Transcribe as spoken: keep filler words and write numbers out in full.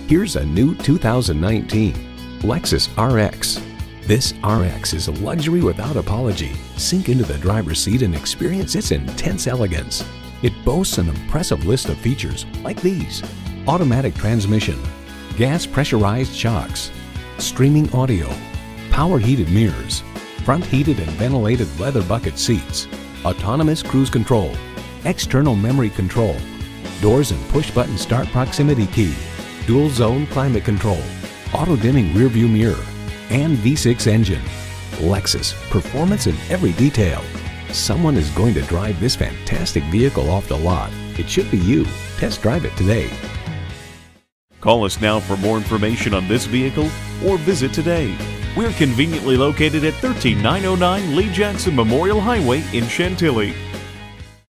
Here's a new two thousand nineteen Lexus R X. This R X is a luxury without apology. Sink into the driver's seat and experience its intense elegance. It boasts an impressive list of features like these: automatic transmission, gas pressurized shocks, streaming audio, power heated mirrors, front heated and ventilated leather bucket seats, autonomous cruise control, external memory control, doors and push button start proximity key, dual zone climate control, auto dimming rear view mirror, and V six engine. Lexus, performance in every detail. Someone is going to drive this fantastic vehicle off the lot. It should be you. Test drive it today. Call us now for more information on this vehicle or visit today. We're conveniently located at one three nine oh nine Lee Jackson Memorial Highway in Chantilly.